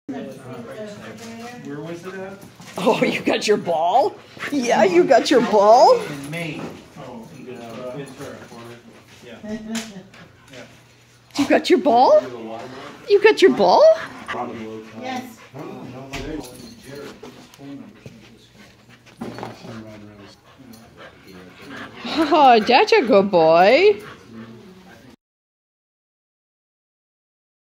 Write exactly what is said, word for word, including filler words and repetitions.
Where was it at? Oh, you got your ball? Yeah, you got your ball? In Maine. Oh, yeah. Yeah. You got your ball? You got your ball? Yes. Oh, that's a good boy.